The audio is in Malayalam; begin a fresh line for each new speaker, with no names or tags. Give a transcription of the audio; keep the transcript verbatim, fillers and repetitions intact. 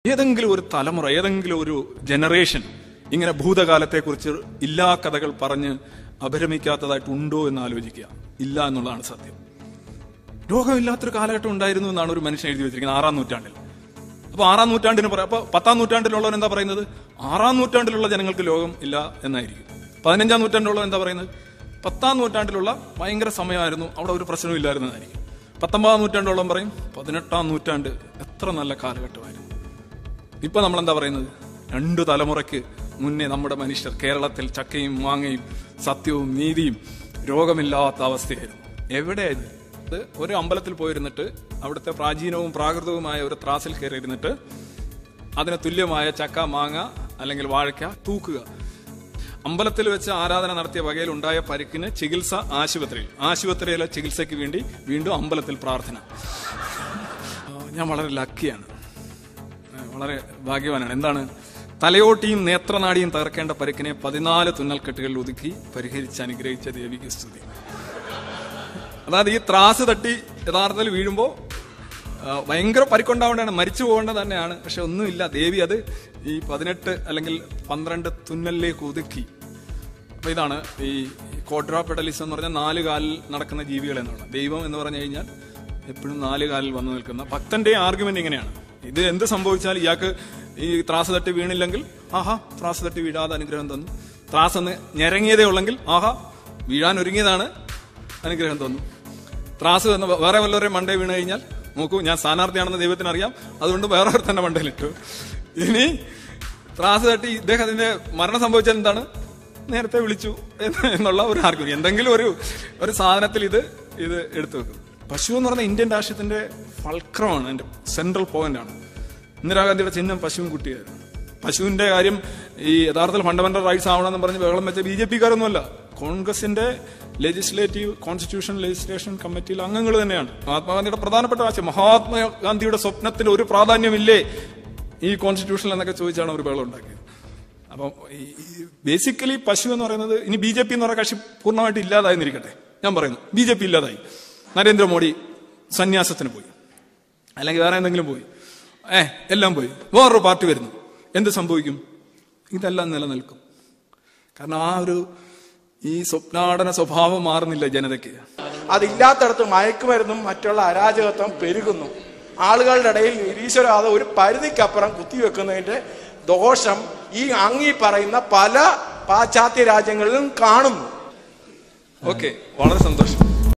ഏതെങ്കിലും ഒരു തലമുറ, ഏതെങ്കിലും ഒരു ജനറേഷൻ ഇങ്ങനെ ഭൂതകാലത്തെക്കുറിച്ച് ഇല്ലാ കഥകൾ പറഞ്ഞ് അപരമിക്കാത്തതായിട്ടുണ്ടോ എന്ന് ആലോചിക്കുക. ഇല്ല എന്നുള്ളതാണ് സത്യം. രോഗമില്ലാത്തൊരു കാലഘട്ടം ഉണ്ടായിരുന്നു എന്നാണ് ഒരു മനുഷ്യൻ എഴുതി വെച്ചിരിക്കുന്നത് ആറാം നൂറ്റാണ്ടിൽ. അപ്പൊ ആറാം നൂറ്റാണ്ടിന് പറയാം. അപ്പൊ പത്താം നൂറ്റാണ്ടിലുള്ളവർ എന്താ പറയുന്നത്? ആറാം നൂറ്റാണ്ടിലുള്ള ജനങ്ങൾക്ക് രോഗം ഇല്ല എന്നായിരിക്കും. പതിനഞ്ചാം നൂറ്റാണ്ടിലുള്ളവർ എന്താ പറയുന്നത്? പത്താം നൂറ്റാണ്ടിലുള്ള ഭയങ്കര സമയമായിരുന്നു, അവിടെ ഒരു പ്രശ്നവും ഇല്ലായിരുന്നതായിരിക്കും. പത്തൊമ്പതാം നൂറ്റാണ്ടോളം പറയും പതിനെട്ടാം നൂറ്റാണ്ട് എത്ര നല്ല കാലഘട്ടമായിരുന്നു. ഇപ്പൊ നമ്മളെന്താ പറയുന്നത്? രണ്ടു തലമുറയ്ക്ക് മുന്നേ നമ്മുടെ മനുഷ്യർ കേരളത്തിൽ ചക്കയും മാങ്ങയും സത്യവും നീതിയും രോഗമില്ലാത്ത അവസ്ഥയായിരുന്നു. എവിടെയായിരുന്നു? അത് ഒരു അമ്പലത്തിൽ പോയിരുന്നിട്ട് അവിടുത്തെ പ്രാചീനവും പ്രാകൃതവുമായ ഒരു ത്രാസിൽ കയറിയിരുന്നിട്ട് അതിന് തുല്യമായ ചക്ക, മാങ്ങ അല്ലെങ്കിൽ വാഴയ്ക്ക തൂക്കുക. അമ്പലത്തിൽ വെച്ച് ആരാധന നടത്തിയ വകയിൽ ഉണ്ടായ പരിക്കിന് ചികിത്സ ആശുപത്രിയിൽ, ആശുപത്രിയിലെ ചികിത്സയ്ക്ക് വേണ്ടി വീണ്ടും അമ്പലത്തിൽ പ്രാർത്ഥന. ഞാൻ വളരെ ലക്കിയാണ്, വളരെ ഭാഗ്യവാനാണ്. എന്താണ്? തലയോട്ടിയും നേത്രനാടിയും തകർക്കേണ്ട പരിക്കിനെ പതിനാല് തുന്നൽക്കെട്ടുകളിൽ ഒതുക്കി പരിഹരിച്ച് അനുഗ്രഹിച്ച ദേവിക്ക് സ്തുതി. അതായത് ഈ ത്രാസ് തട്ടി യഥാർത്ഥത്തിൽ വീഴുമ്പോൾ ഭയങ്കര പരിക്കുണ്ടാവേണ്ടതാണ്, മരിച്ചു പോകേണ്ടത് തന്നെയാണ്. പക്ഷെ ഒന്നുമില്ല, ദേവി അത് ഈ പതിനെട്ട് അല്ലെങ്കിൽ പന്ത്രണ്ട് തുന്നലിലേക്ക് ഒതുക്കി. അപ്പൊ ഇതാണ് ഈ ക്വാഡ്രാപെഡലിസം എന്ന് പറഞ്ഞാൽ നാല് കാലിൽ നടക്കുന്ന ജീവികൾ എന്നുള്ള. ദൈവം എന്ന് പറഞ്ഞു കഴിഞ്ഞാൽ എപ്പോഴും നാല് കാലിൽ വന്നു നിൽക്കുന്ന. ഭക്തന്റെ ആർഗ്യുമെന്റ് ഇങ്ങനെയാണ്: ഇത് എന്ത് സംഭവിച്ചാൽ ഇയാൾക്ക് ഈ ത്രാസ് തട്ടി വീണില്ലെങ്കിൽ ആഹാ ത്രാസ് തട്ടി വീഴാതെ അനുഗ്രഹം തന്നു. ത്രാസ് ഒന്ന് ഞെരങ്ങിയതേ ഉള്ളെങ്കിൽ ആഹാ വീഴാൻ ഒരുങ്ങിയതാണ്, അനുഗ്രഹം തന്നു. ത്രാസ് തന്ന വേറെ വല്ലവരെയും മണ്ടേ വീണ് കഴിഞ്ഞാൽ നോക്കൂ, ഞാൻ സ്ഥാനാർത്ഥിയാണെന്ന് ദൈവത്തിന് അറിയാം, അതുകൊണ്ട് വേറെ ഒരു തന്നെ മണ്ടയിലിട്ടു. ഇനി ത്രാസ് തട്ടി ഇദ്ദേഹത്തിന്റെ മരണം സംഭവിച്ചാൽ എന്താണ്? നേരത്തെ വിളിച്ചു എന്നുള്ള ഒരു ആർഗ്യുമെന്റ്. എന്തെങ്കിലും ഒരു ഒരു സാധനത്തിൽ ഇത് ഇത് എടുത്തു വെക്കും. പശു എന്ന് പറഞ്ഞാൽ ഇന്ത്യൻ രാഷ്ട്രത്തിന്റെ ഫൾക്രമാണ്, അതിന്റെ സെൻട്രൽ പോയിന്റ് ആണ്. ഇന്ദിരാഗാന്ധിയുടെ ചിഹ്നം പശുവും കുട്ടിയായിരുന്നു. പശുവിന്റെ കാര്യം ഈ യഥാർത്ഥത്തിൽ ഫണ്ടമെന്റൽ റൈറ്റ്സ് ആവണമെന്ന് പറഞ്ഞ് ബഹളം വെച്ച ബി ജെ പിക്കാരൊന്നുമല്ല, കോൺഗ്രസിന്റെ ലെജിസ്ലേറ്റീവ് കോൺസ്റ്റിറ്റ്യൂഷൻ ലെജിസ്ലേഷൻ കമ്മിറ്റിയിൽ അംഗങ്ങൾ തന്നെയാണ്. മഹാത്മാഗാന്ധിയുടെ പ്രധാനപ്പെട്ട ആശയം, മഹാത്മാഗാന്ധിയുടെ സ്വപ്നത്തിന് ഒരു പ്രാധാന്യമില്ലേ ഈ കോൺസ്റ്റിറ്റ്യൂഷൻ എന്നൊക്കെ ചോദിച്ചാണ് ഒരു ബഹളം ഉണ്ടാക്കിയത്. അപ്പം ബേസിക്കലി പശു എന്ന് പറയുന്നത്, ഇനി ബി ജെ പി എന്ന് പറയുന്ന കക്ഷി പൂർണ്ണമായിട്ട് ഇല്ലാതായിരിക്കട്ടെ, ഞാൻ പറയുന്നു ബി ജെ പി ഇല്ലാതായി, നരേന്ദ്രമോദി സന്യാസത്തിന് പോയി, അല്ലെങ്കിൽ വേറെ എന്തെങ്കിലും പോയി, ഏ എല്ലാം പോയി, വേറൊരു പാർട്ടി വരുന്നു, എന്ത് സംഭവിക്കും? ഇതെല്ലാം നിലനിൽക്കും. കാരണം ആ ഒരു ഈ സ്വപ്നാടന സ്വഭാവം മാറുന്നില്ല ജനതയ്ക്ക്.
അതില്ലാത്തടത്ത് മയക്കുമരുന്നും മറ്റുള്ള അരാജകത്വം പെരുകുന്നു. ആളുകളുടെ ഇടയിൽ നിരീശ്വരവാദം ഒരു പരിധിക്കപ്പുറം കുത്തിവെക്കുന്നതിന്റെ ദോഷം ഈ അങ്ങീ പറയുന്ന പല പാശ്ചാത്യ രാജ്യങ്ങളിലും കാണുന്നു.
ഓക്കെ, വളരെ സന്തോഷം.